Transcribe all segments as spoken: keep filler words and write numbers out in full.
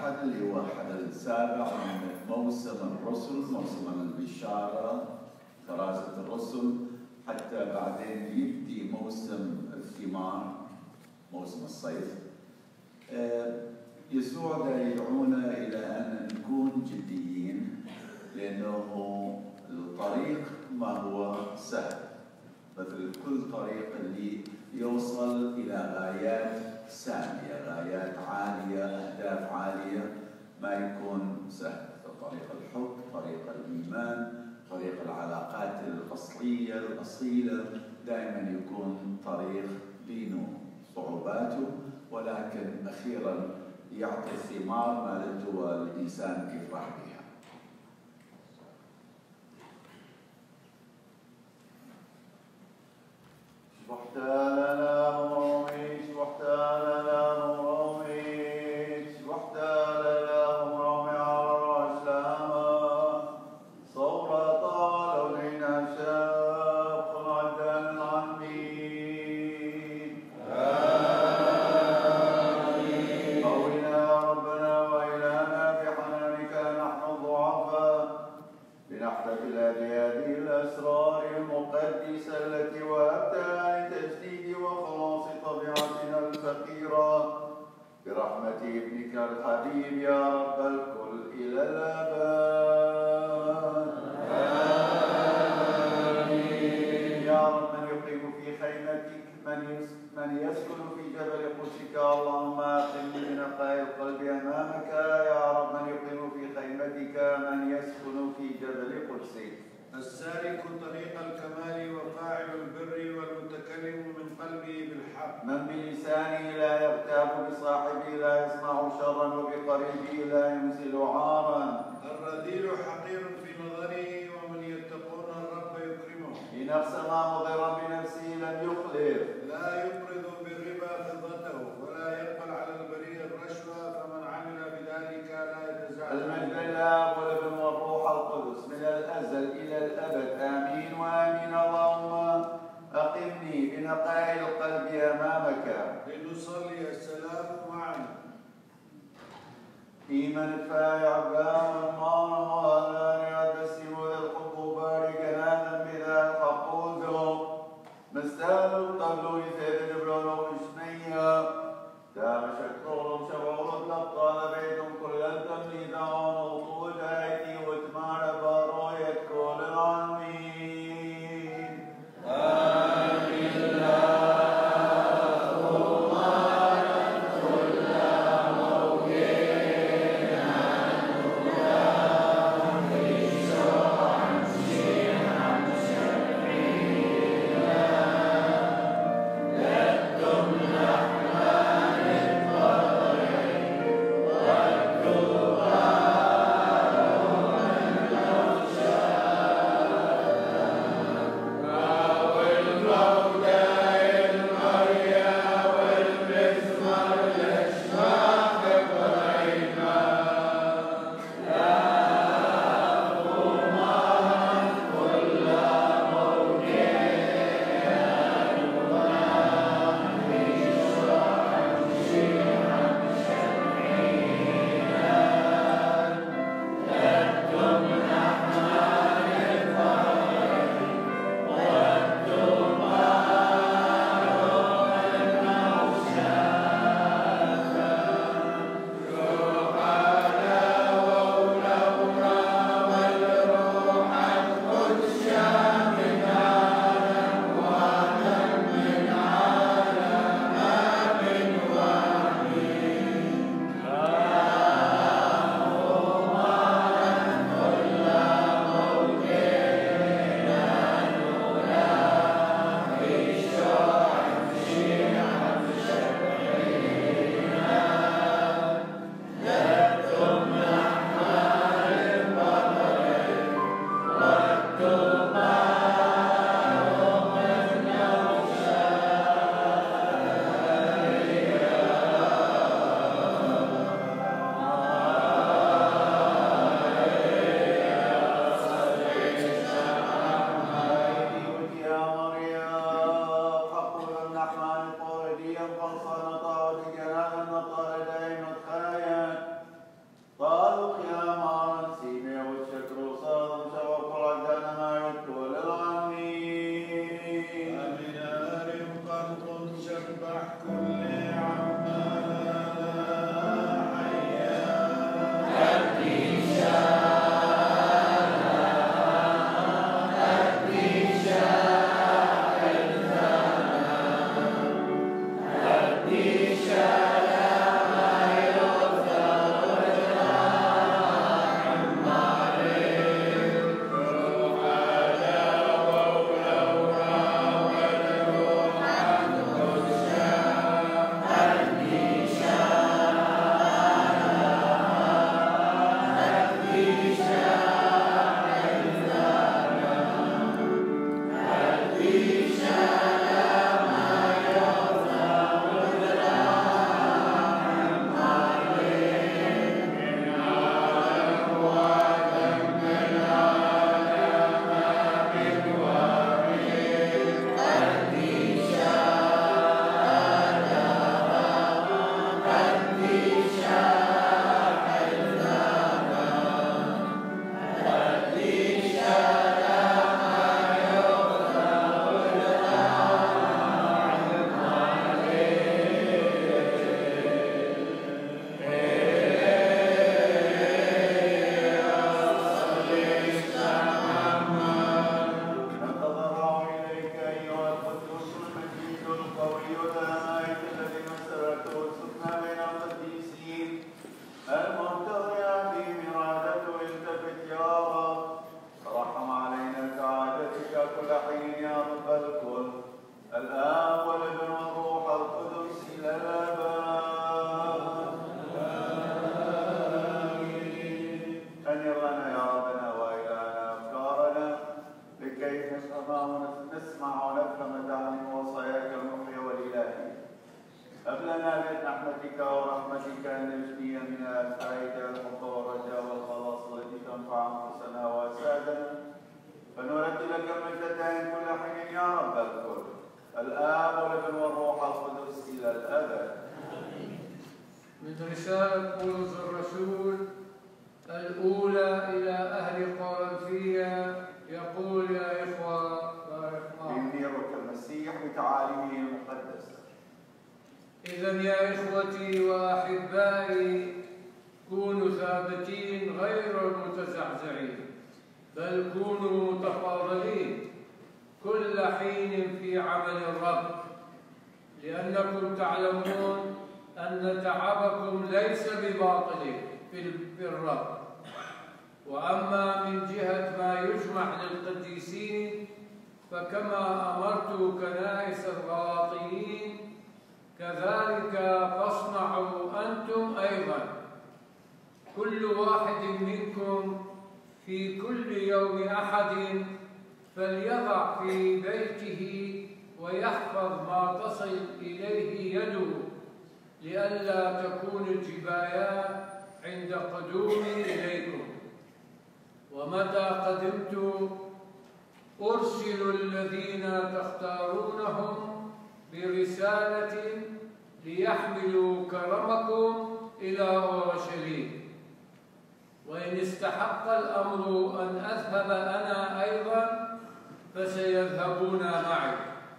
الأحد اللي هو الأحد السابع من موسم الرسل، موسم البشارة، فرازة الرسل، حتى بعدين يبدي موسم الثمار، موسم الصيف. يسوع دا يدعونا إلى أن نكون جديين، لأنه الطريق ما هو سهل، مثل كل طريق اللي يوصل إلى غايات سامية، غايات عالية، أهداف عالية، ما يكون سهل. طريق الحب، طريق الإيمان، طريق العلاقات الأصلية الأصيلة دائما يكون طريق بينه صعوباته، ولكن أخيرا يعطي الثمار مالته والإنسان كيف راح بها. شبحت لنا مرومي، شبحت لنا مرومي، شبحت لنا مرومي على الرسلامة، صورة طالوا لنا شاب خلعدا العمين. آمين. قوينا ربنا وإلهنا بحنانك نحن ضعفاء، لنحتفل بهذه الأسرار المقدسة التي وهبتها لتجديد وخلاص طبيعتنا الفقيرة، برحمة ابنك الحبيب يا رب الكل إلى الآباد. آمين. يا رب من يقيم في خيمتك، من يسكن في جبل قدسك، اللهم أقمني بنقاء القلب أمامك. يا رب من يقيم في خيمتك، من يسكن في جبل قدسك. السالك طريق الكمال وفاعل البر والمتكلم من قلبه بالحق، من بلسانه لا يغتاب، بصاحبه لا يصنع شرا، وبقريبه لا ينزل عارا. الرذيل حقير في نظره، ومن يتقون الرب يكرمه. في نفس ما مضر بنفسه لم يخلف، لا يقرض بالربا فضته، ولا يقبل على البريء الرشوة، فمن عمل بذلك لا يتزعزع. المجد لله والابن والروح القدس من الازل الى الابد، امين وامين. اللهم اقمني بنقاء القلب امامك، لنصلي السلام معا. إيمان الفايع بام الله لا يدسم الحب بارك هذا بذا حقوده مستاهل قبل يثير برونو إشنيا دام شكرهم شبعون الأبطال بيتهم كل التمييز ونطول أيدي وتمار باروية كل العالمين. آمين. لكم الرحمن الفضل من رسالة بولس الرسول الأولى إلى أهل قرنثية، يقول: يا إخوة بارك الله ينيرك المسيح بتعاليمه المقدسة. إذن يا إخوتي وأحبائي، كونوا ثابتين غير متزعزعين، بل كونوا متفاضلين كل حين في عمل الرب، لأنكم تعلمون أن تعبكم ليس بباطل في الرب. وأما من جهة ما يجمع للقديسين، فكما أمرت كنائس الغلاطيين كذلك فاصنعوا أنتم أيضا، كل واحد منكم في كل يوم أحد فليضع في بيته ويحفظ ما تصل إليه يده، لئلا تكون الجبايات عند قدومي إليكم. ومتى قدمت أرسل الذين تختارونهم برسالة ليحملوا كرمكم إلى أورشليم. وإن استحق الأمر أن أذهب أنا أيضا فسيذهبون معي،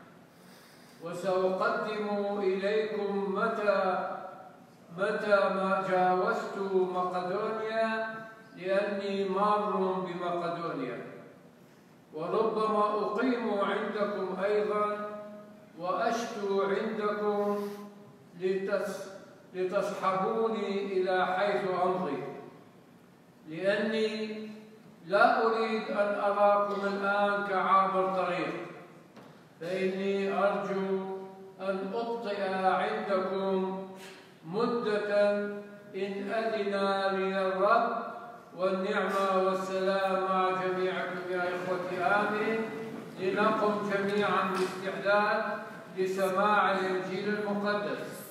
وسأقدم إليكم متى متى ما جاوزت مقدونيا، لأني مار بمقدونيا، وربما أقيم عندكم أيضا وأشتو عندكم لتصحبوني إلى حيث أمضي، لأني لا أريد أن أراكم الآن كعابر طريق، فإني أرجو أن أبطئ عندكم مدة إن أذن لي الرب. والنعمة والسلام مع جميعكم يا إخوتي، آمين. لنقم جميعا باستعداد لسماع الإنجيل المقدس.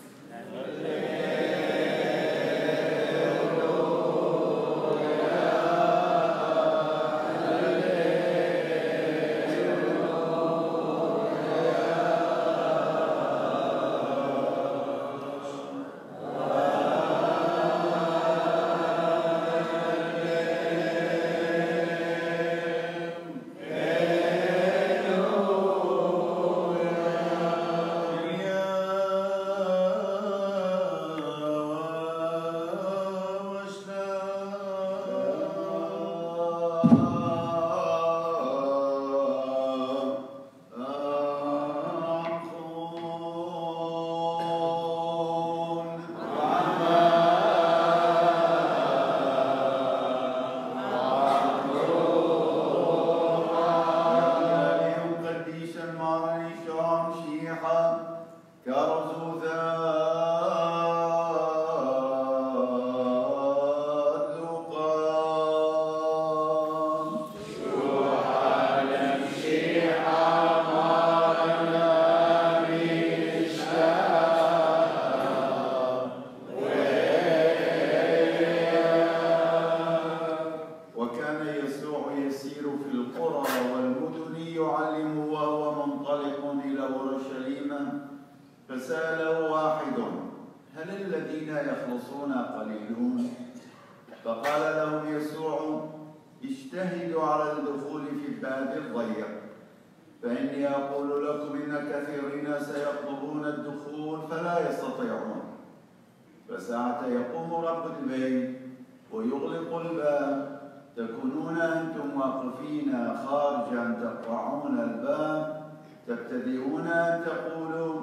فساعة يقوم رب البيت ويغلق الباب، تكونون أنتم واقفين خارجا تقرعون الباب، تبتدئون أن تقولوا: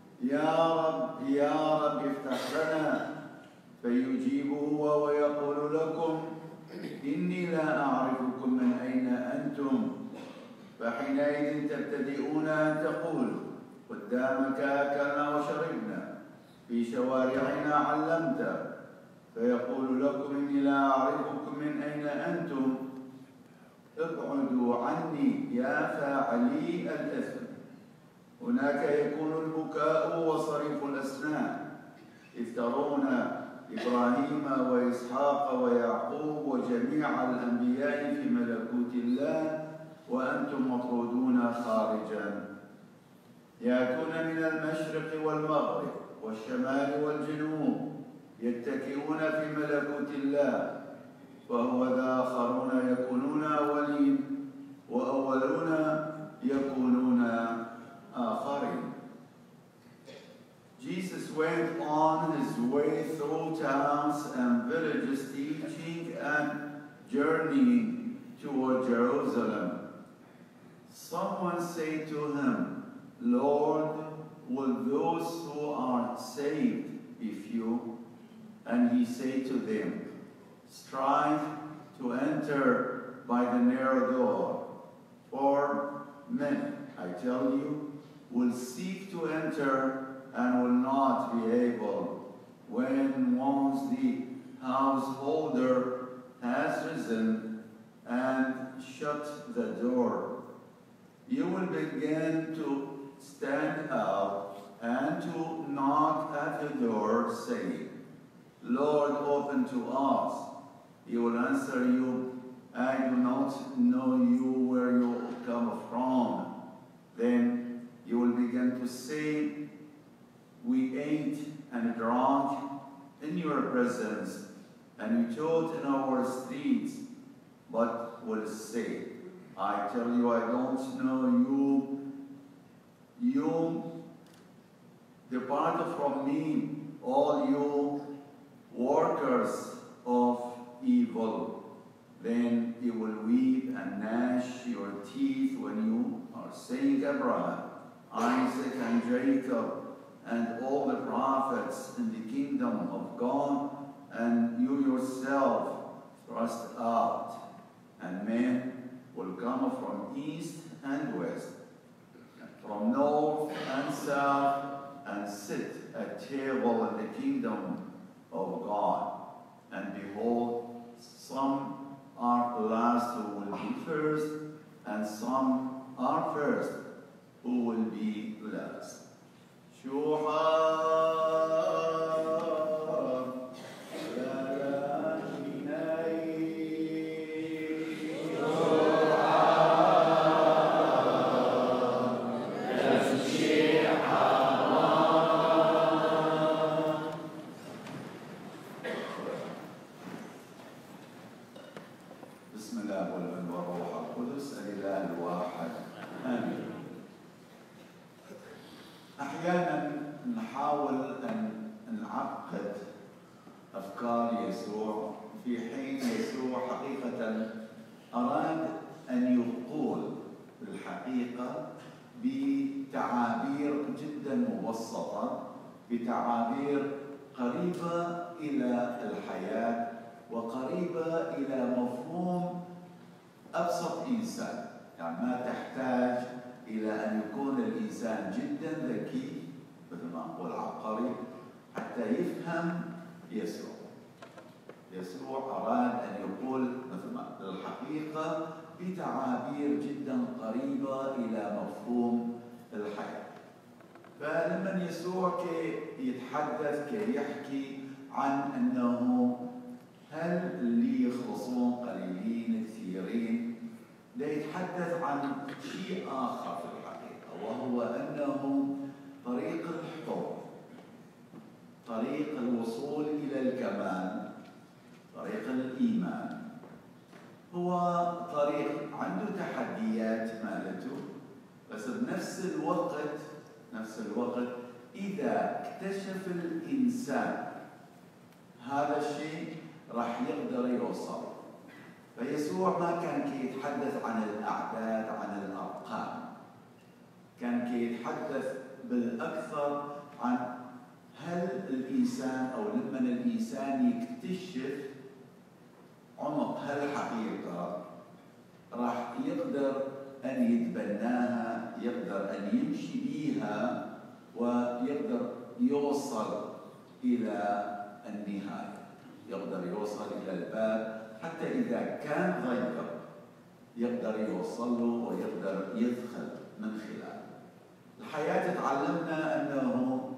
يا رب يا رب افتح لنا، فيجيب هو ويقول لكم: إني لا أعرفكم من أين أنتم. فحينئذ تبتدئون أن تقولوا: قدامك أكلنا وشربنا، في شوارعنا علمت. فيقول لكم: إني لا أعرفكم من أين أنتم، ابعدوا عني يا فاعلي الإثم. هناك يكون البكاء وصريف الأسنان، إذ ترون إبراهيم وإسحاق ويعقوب وجميع الأنبياء في ملكوت الله وأنتم مطرودون خارجا. يأتون من المشرق والمغرب والشمال والجنوب يتكئون في ملكوت الله، وهو ذا آخرون يكونون أولين وأولون يكونون آخرين. Jesus went on his way through towns and villages, teaching and journeying toward Jerusalem. Someone said to him, "Lord, will those who are saved be few?" And he said to them, "Strive to enter by the narrow door, for men, I tell you, will seek to enter and will not be able. When once the householder has risen and shut the door, you will begin to stand up and to knock at the door, saying, 'Lord, open to us.' He will answer you, 'I do not know you, where you come from.' Then you will begin to say, 'We ate and drank in your presence, and you taught in our streets.' But will say, 'I tell you, I don't know you. You depart from me, all you workers of evil.' Then you will weep and gnash your teeth when you are saying, 'Abraham, Isaac, and Jacob, and all the prophets in the kingdom of God, and you yourself thrust out, and men will come from east and west, from north and south, and sit at table in the kingdom of God. And behold, some are last who will be first, and some are first who will be last." بسم الله والابن والروح القدس الإله الواحد آمين. أحيانا نحاول أن نعقد أفكار يسوع، في حين يسوع حقيقة أراد أن يقول الحقيقة بتعابير جدا مبسطة، بتعابير قريبة إلى الحياة وقريبة إلى مفهوم أبسط إنسان. يعني ما تحتاج إلى أن يكون الإنسان جدا ذكي مثل ما نقول عبقري حتى يفهم يسوع. يسوع أراد أن يقول مثل ما الحقيقة بتعابير جدا قريبة إلى مفهوم الحياة. فلما يسوع كي يتحدث كي يحكي عن أنه هل اللي يخلصون قليلين كثيرين، لا يتحدث عن شيء آخر في الحقيقة، وهو أنه طريق الحب، طريق الوصول إلى الكمال، طريق الإيمان، هو طريق عنده تحديات مالته، بس بنفس الوقت نفس الوقت إذا اكتشف الإنسان هذا الشيء راح يقدر يوصل. فيسوع ما كان كي يتحدث عن الأعداد، عن الأرقام، كان كي يتحدث بالأكثر عن هل الإنسان أو لما الإنسان يكتشف عمق هالحقيقة راح يقدر أن يتبناها، يقدر أن يمشي بيها، ويقدر يوصل إلى النهاية، يقدر يوصل إلى الباب، حتى إذا كان ضيق يقدر يوصل له ويقدر يدخل من خلاله. الحياة تعلمنا أنه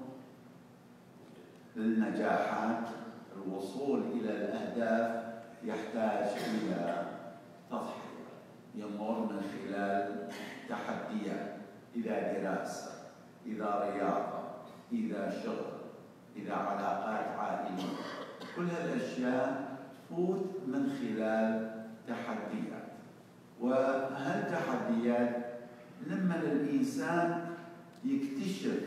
النجاحات، الوصول إلى الأهداف يحتاج إلى تضحية، يمر من خلال تحديات، إذا دراسة، إذا رياضة، إذا شغل، إذا علاقات عائلية. كل هالأشياء تفوت من خلال تحديات. وهالتحديات لما الإنسان يكتشف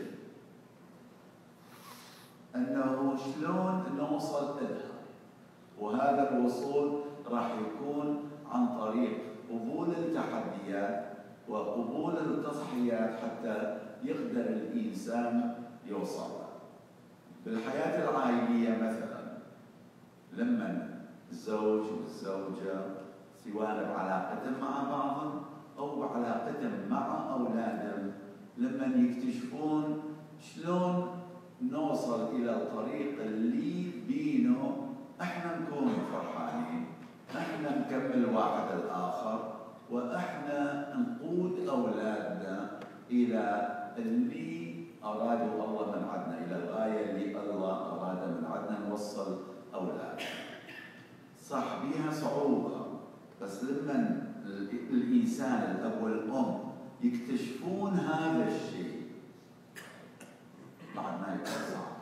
أنه شلون نوصل لها، وهذا الوصول راح يكون عن طريق قبول التحديات وقبول التضحيات حتى يقدر الإنسان يوصل. بالحياة العائلية مثلا لما الزوج والزوجة سواء بعلاقتهم مع بعضهم أو بعلاقتهم مع أولادهم لما يكتشفون شلون نوصل إلى الطريق اللي بينه احنا نكون فرحانين، احنا نكمل واحد الآخر، وإحنا نقود أولادنا إلى اللي أراده الله من عندنا، إلى الغاية اللي الله أراد من عندنا نوصل أولادنا. صح بيها صعوبة، بس لما الإنسان الأب والأم يكتشفون هذا الشيء بعد ما يكون صعب،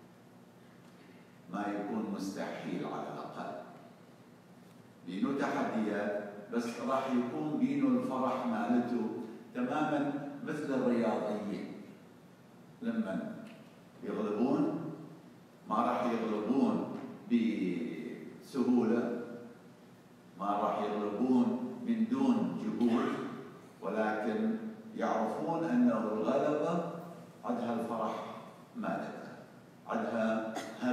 ما يكون مستحيل على الأقل. بينه تحديات بس راح يكون بينه الفرح مالته تماما مثل الرياضيين. لما يغلبون ما راح يغلبون بسهولة، ما راح يغلبون من دون جهود، ولكن يعرفون أنه الغلبة عندها الفرح مالتها، عندها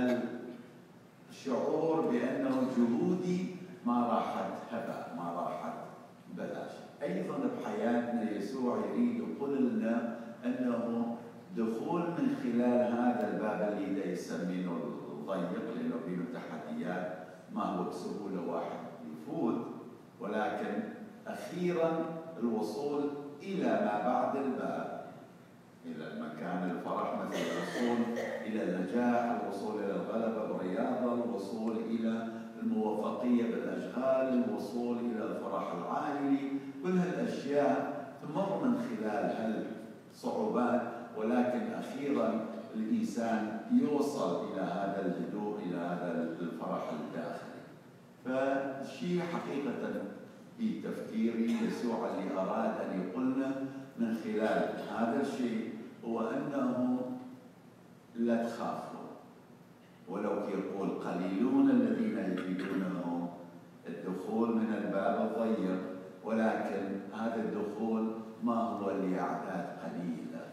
هالشعور بأنه جهودي ما راحت هباء، ما راحت بلاش. أيضا بحياتنا يسوع يريد يقول لنا أنه دخول من خلال هذا الباب اللي دا يسمينه الضيق لأنه بينه تحديات، ما هو بسهولة واحد يفوت، ولكن أخيرا الوصول إلى ما بعد الباب، إلى المكان الفرح مثل الوصول إلى النجاح، الوصول إلى الغلبة بالرياضة، الوصول إلى الموفقية بالأشغال، الوصول إلى الفرح العائلي. كل هالأشياء تمر من خلال هالصعوبات، ولكن أخيرا الإنسان يوصل إلى هذا الهدوء، إلى هذا الفرح الداخلي. فالشيء حقيقة في تفكيري يسوع اللي أراد أن يقولنا من خلال هذا الشيء هو أنه لا تخافوا، ولو يقول قليلون الذين يجدونهم الدخول من الباب الضيق، ولكن هذا الدخول ما هو لأعداد قليلة،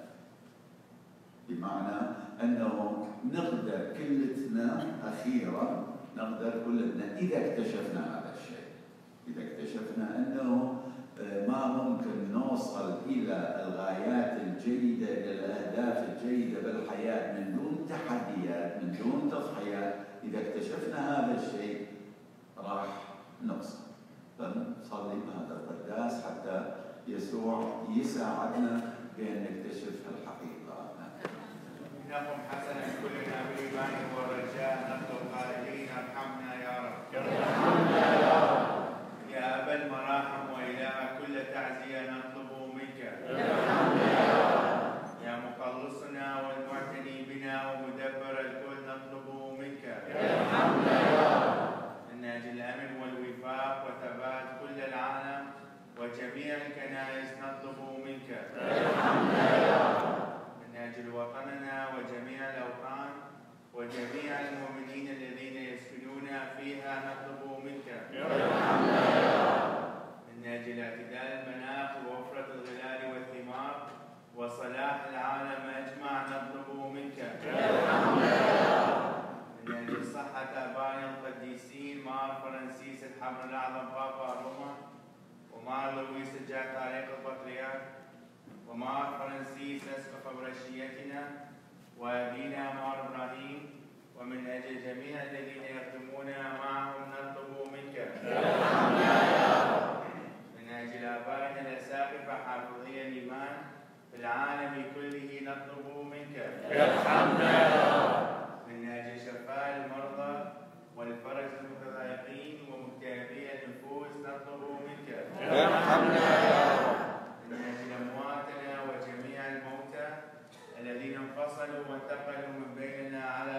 بمعنى أنه نقدر كلتنا أخيرا، نقدر كلتنا إذا اكتشفنا هذا الشيء، إذا اكتشفنا أنه ما ممكن نوصل إلى الغايات الجيدة، إلى الأهداف الجيدة بالحياة من دون تحديات، من دون تضحيات. إذا اكتشفنا هذا الشيء راح نوصل. فنصلي بهذا القداس حتى يسوع يساعدنا بأن نكتشف الحقيقة. نقم حسنا كلنا بالإيمان والرجاء نطلب قائلين ارحمنا يا رب. ارحمنا يا رب. يا أبا المراحم وإله كل تعزية نطلب منك. ارحمنا يا رب. يا مخلصنا والمعتني بنا ومدبر الكل نطلب منك. ارحمنا يا رب. من أجل الأمن والوفاق وثبات كل العالم وجميع الكنائس نطلب منك. ارحمنا يا رب. من أجل وطننا وجميع الأوطان وجميع المؤمنين الذين يسكنون فيها نطلب منك. ارحمنا يا رب. من أجل اعتدال المناخ ووفرة الغلال والثمار وصلاح العالم أجمع نطلب منك. ارحمنا يا رب. من أجل صحة آبائنا القديسين مار فرانسيس الحبر الأعظم بابا روما، ومار لويس الجاك طارق البطريرك، ومار فرانسيس أسقف برشيتنا، وأبينا مار إبراهيم، ومن أجل جميع الذين يخدمون معهم نطلب منك. ارحمنا يا رب. من أجل آبائنا الأساقفة حافظي الإيمان في العالم كله نطلب منك. ارحمنا يا رب. من أجل شفاء المرضى والفرج المتضايقين ومكتئبي النفوس نطلب منك. ارحمنا يا رب. من أجل أمواتنا وجميع الموتى الذين انفصلوا وانتقلوا من بيننا على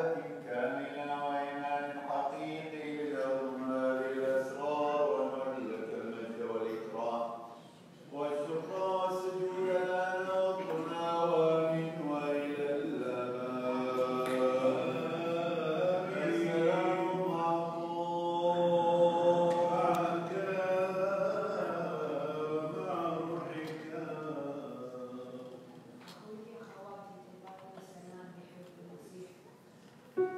محبة كاملة وإيمان حقيقي لهم هذه الأسرار ونرجو لك المجد والإكرام والشكر والسجود لنا ربنا وآمين وإلى الأبد. السلام معكم معك ومع روحك. أخوتي أخواتي طلاب السلام بحب المسيح.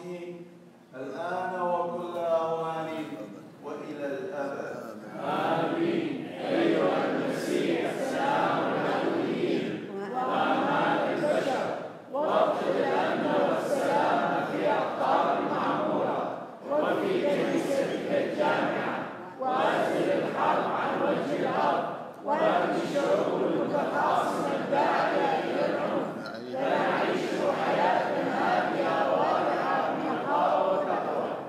ورحمته الآن وكل أوان وإلى الأبد. آمين. أيها المسيح سلام الأولين وأمان البشر واغفر لنا والسلام في أقطار المعمورة وفي كنيستك الجامعة وأزل الحرب عن وجه الأرض وأهل الشعوب المتخاصمة الداعية إلى العنف فنعيش حياة هادئة واضحة بنقاء وتقوى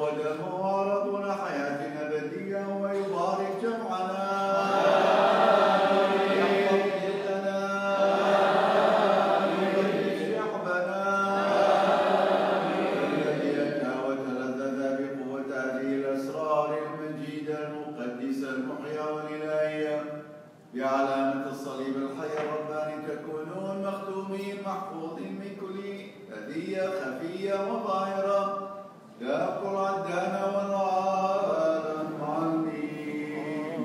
ودمه وعرضنا حياتنا بديا ويبارك جمعنا بعلامة الصليب الحي الرباني تكونون مختومين محفوظين من كل أذية خفية وظاهرة لا يبقى عدانا والعالم عني.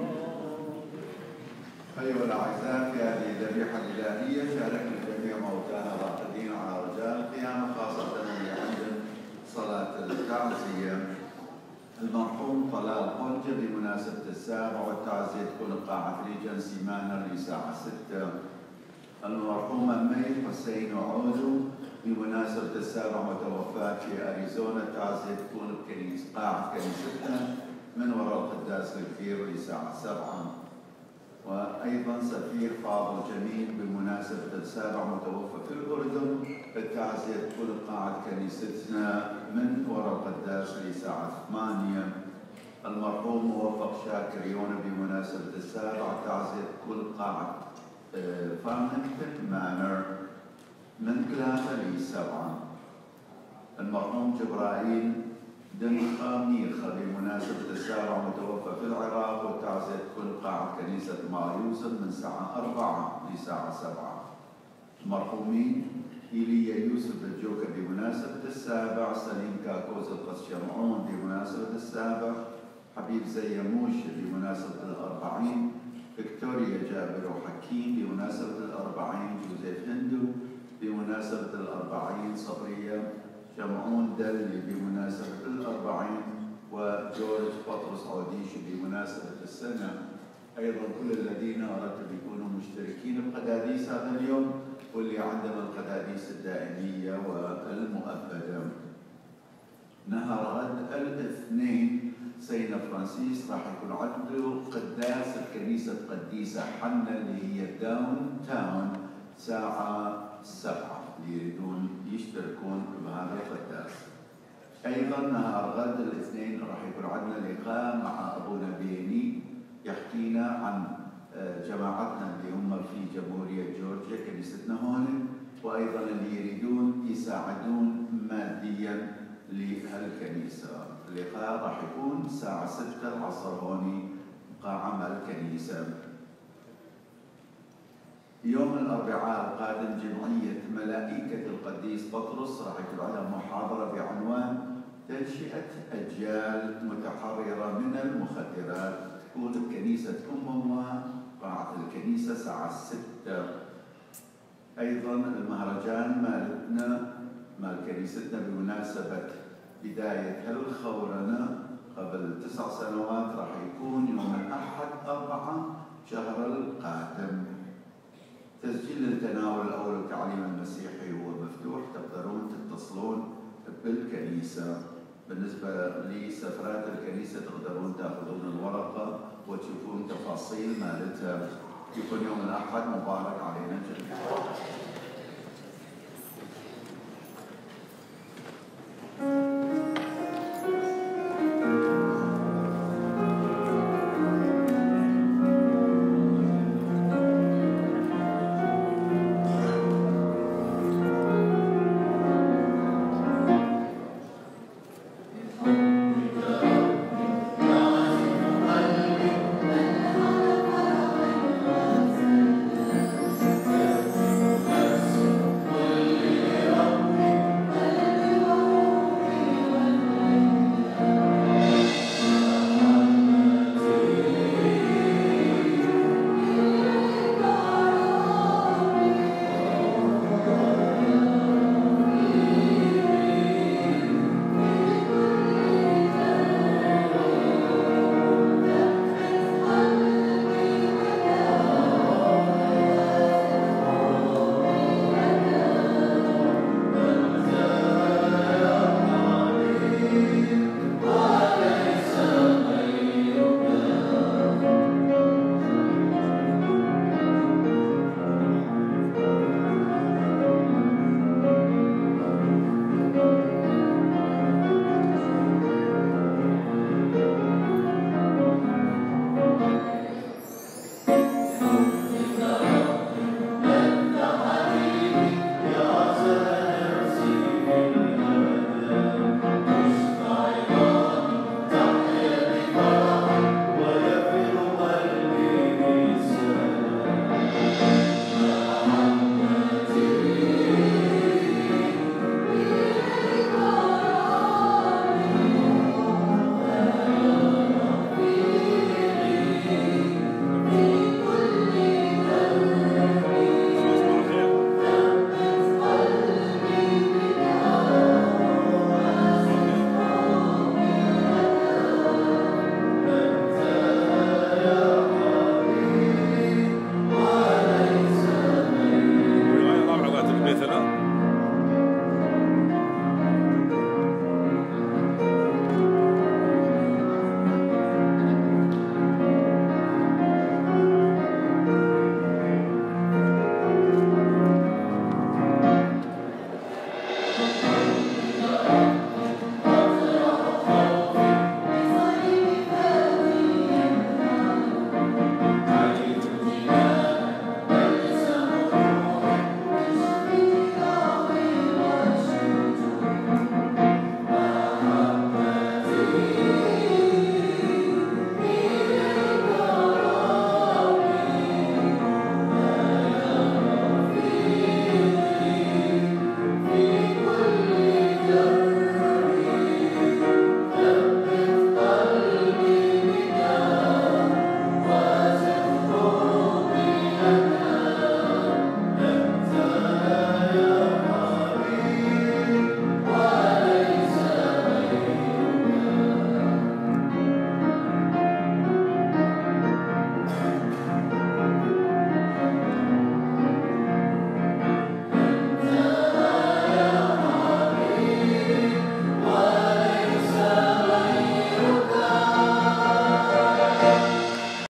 أيها الأعزاء، في هذه الذبيحة الإلهية شاركنا جميع موتانا راقدين على رجاء القيامة، خاصة اللي عندهم صلاة التعزية. المرحوم طلال قنجة بمناسبة السابع والتعزية تكون قاعة ريجن سيمانر لساعة ستة. المرحوم أمي حسين عودو بمناسبة السابع متوفاة في أريزونا، التعزية تكون بكنيسة قاعة كنيستنا من وراء القداس الكبير لساعة سبعة. وأيضا سفير فاضل جميل بمناسبة السابع متوفى في الأردن، التعزية تكون قاعة كنيستنا من وراء القداس لساعة ثمانية. المرحوم موفق شاكر يونا بمناسبة السابع، التعزية تكون قاعة فارمنغتون مانر من ثلاثة لسبعة. المرحوم جبرائيل دنقة ميخة بمناسبة السابع متوفى في العراق، والتعزية تكون قاعة كنيسة مار يوسف من الساعة أربعة لساعة سبعة. المرحومين إيليا يوسف الجوكا بمناسبة السابع، سليم كاكوز القس شمعون بمناسبة السابع، حبيب زيموش بمناسبة الأربعين، فيكتوريا جابر وحكيم بمناسبة الأربعين، جوزيف هندو بمناسبة الأربعين، صبرية شمعون دلي بمناسبة الأربعين، وجورج بطرس عوديش بمناسبة السنة. أيضا كل الذين أردت يكونوا مشتركين بقداديس هذا اليوم واللي عندهم القداديس الدائمية والمؤبدة. نهار غد الاثنين سيدنا فرانسيس راح يكون عنده قداس الكنيسة قديسة حنا اللي هي داون تاون ساعة سبعة، اللي يريدون يشتركون بهذا القداس. أيضا نهار غد الاثنين راح يكون عندنا لقاء مع أبونا بيني يحكينا عن جماعتنا اللي هم في جمهورية جورجيا كنيستنا هون، وأيضا اللي يريدون يساعدون ماديا لهالكنيسة. اللقاء راح يكون الساعة ستة العصر هون قاعة مع الكنيسة. يوم الأربعاء القادم جمعية ملائكة القديس بطرس راح يكون عندها محاضرة بعنوان تنشئة أجيال متحررة من المخدرات، تكون بكنيسة أمها قاعة الكنيسة الساعة ستة. أيضا المهرجان مالتنا مال كنيستنا بمناسبة بداية هالخورنة قبل تسع سنوات راح يكون يوم الأحد أربعة شهر القادم. تسجيل التناول الأول والتعليم المسيحي هو مفتوح، تقدرون تتصلون بالكنيسة. بالنسبة لسفرات الكنيسة تقدرون تأخذون الورقة وتشوفون تفاصيل مالتها. يكون يوم الأحد مبارك علينا جميعا.